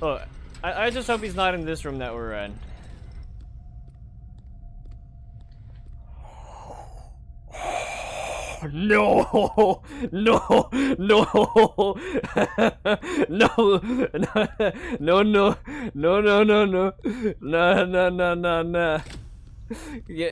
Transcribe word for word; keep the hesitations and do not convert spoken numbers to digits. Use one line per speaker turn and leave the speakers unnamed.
Oh, I, I just hope he's not in this room that we're in. No, no, no, no, no, no, no, no, no, no, no, no, no, no, no. Yeah,